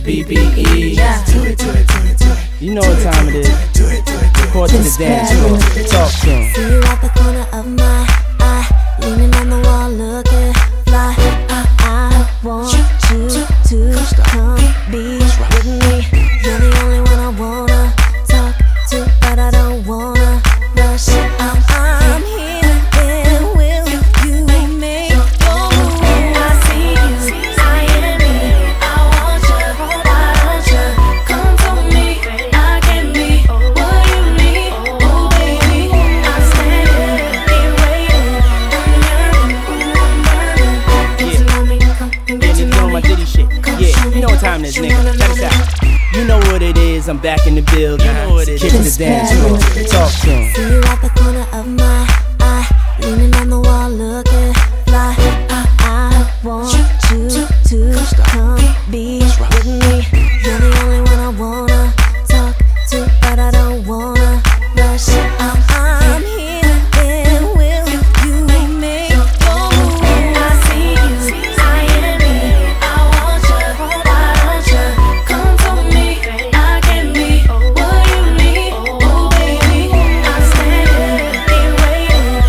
BBE. Yeah. Do it, do it, do it, do it. You know what time it is. Do it, do it, do it. Report to the dance floor. Talk to him. See you at the corner of my eye, leaning on the wall, looking fly. I want you to come be with me. You're the only one I wanna talk to, but I don't wanna rush. I'm here, and will you make your move? I see you, I am me. I want you, come to me. I can be what you need, oh baby. I'm standing, waiting, I'm burning. Get to know me, come and get to know My me. Diddy shit. Yeah, you know what time it is, nigga. Check us out. You know what it is, I'm back in the building. You know what it is. Kick the dance floor. Talk to him. See you at the corner of my eye, leaning on the wall, looking fly. I want you to come be with me. You're the only one I wanna talk to, but I don't wanna rush. I'm here, and will you make your move? I see you, I am me. I want you, come to me. I can be what you need, oh baby. I'm standing, waiting,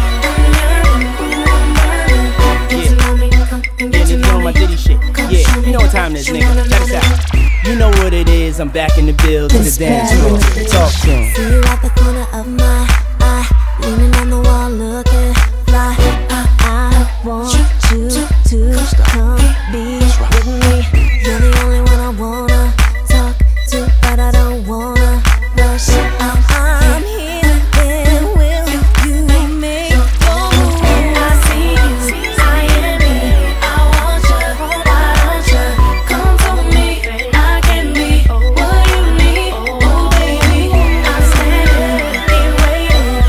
I'm burning. Get to know me, come and get to know My me. Diddy shit. Yeah, you know what time it is, nigga. Check us out. You know what it is, I'm back in the building. The dance floor. Talk to him. See you at the corner of my eye, leaning on the wall, looking fly. I want you to come be with me. You're the only one I wanna talk to, but I don't wanna rush. I'm here, and will you make your move? I see you, I am me. I want you, come to me. I can be what you need, oh baby. I'm standing, waiting,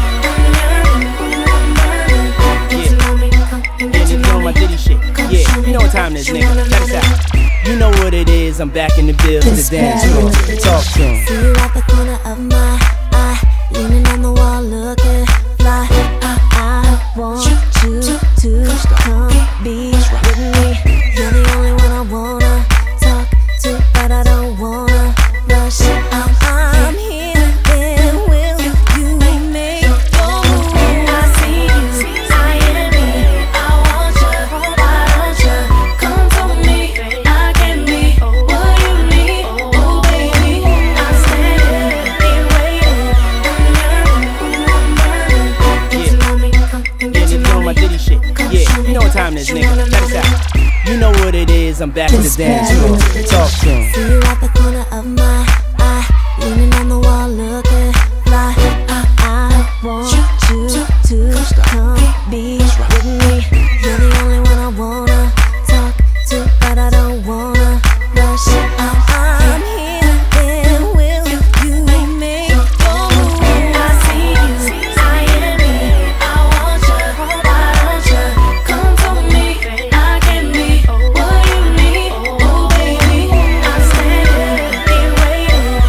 I'm burning. Get to know me, come and get to know My me. Diddy shit. Yeah, you know what time it is, nigga. Check us out. You know what it is, I'm back in the building. The dance floor. Talk to him. See you at the corner of my eye, leaning on the wall, looking fly. I want you to come be with me. You're the only one I wanna talk to, but I don't wanna rush. I'm here, and will you make your move? I see you, I am me. I want you, come to me. I can be what you need, oh baby. I'm standing, waiting, I'm burning. Get to know me, come and get to know My me. Diddy shit. Yeah, you know what time it is, nigga. Check us out. You know what it is, I'm back in the dance floor. Talk to him. See you at the corner of my eye, leaning on the wall, looking fly. I want you to come be with me. You're the only one I wanna talk to, but I don't wanna rush. I'm here, and will you make your move? I see you, I am me. I want you, come to me. I can be what you need, oh baby. I'm standing, waiting,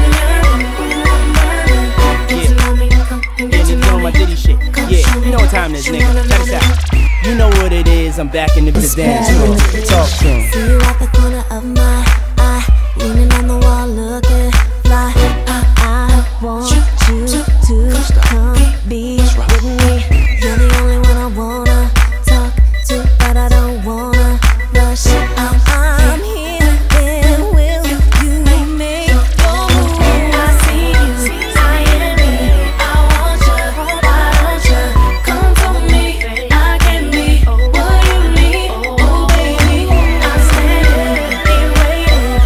I'm burning. Get to know me, come and get to know My me. Diddy shit. Yeah, you know what time it is, nigga. Check us out. You know what it is, I'm back in the dance floor. Talk to him. See you at the corner of my eye, leaning on the wall, looking fly. I want you to come be with me. You're the only one I wanna talk to, but I don't wanna rush. I'm here, and will you make your move? I see you, I am me. I want you, come to me. I can be what you need, oh baby. I'm standing, waiting,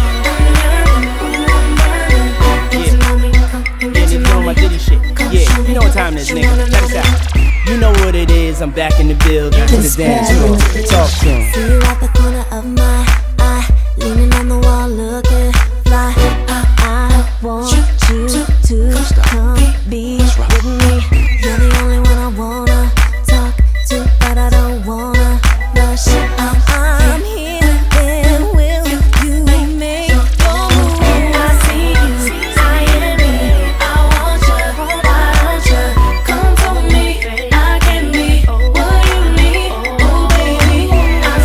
I'm burning. Get to know me, come and get to know My me. Diddy shit. Yeah, you know what time it is, nigga. Check us out. You know what it is, I'm back in the building. The dance floor. Talk to him. See you at the corner of my eye, leaning on the wall, looking fly. I want you to come be with me. You're the only one I wanna talk to, but I don't wanna rush. I'm here, and will you make your move? I see you, I am me. I want you, come to me. I can be what you need, oh baby. I'm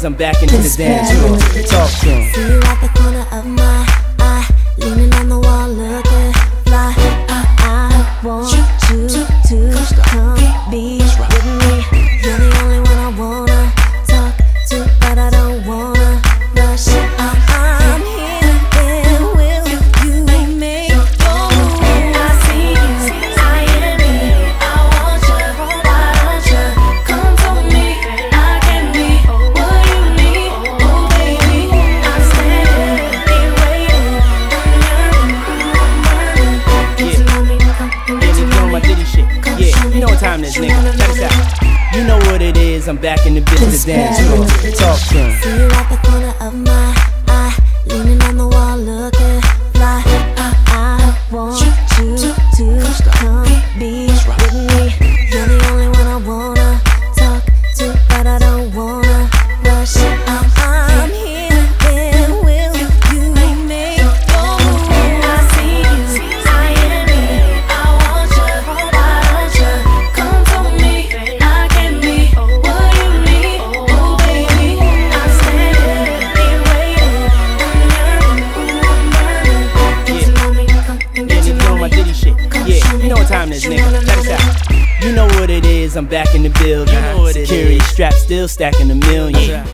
is, I'm back into the dance floor. Talk to him. See you at the corner of my eye, leaning on the wall, looking fly. I want you to come be with me. You're the only one I wanna talk to, but I don't wanna rush. I'm here, then will you make your move? I see you, I hear me, I want you, why don't you come for me? I can be what you need, oh baby. I'm standing here waiting, Yeah, and you know my Diddy shit. Yeah, you know what time it is, nigga. Check this out. You know what it is, I'm back in the business dance floor. Talk to him. see you at the corner of my eye, leaning on the wall, looking fly. I want you to come be with me. You're the only one I wanna talk to, but I don't wanna rush. I'm here, then will you make your move? I see you, I hear me, I want you, why don't you come for me? I can be what you need, oh baby. I'm standing here waiting, get to know me, come and get And to you know know my me. Diddy shit. Yeah, you know what time it is, nigga. Check this out. You know what it is, I'm back in the building. Security strap still stacking a million.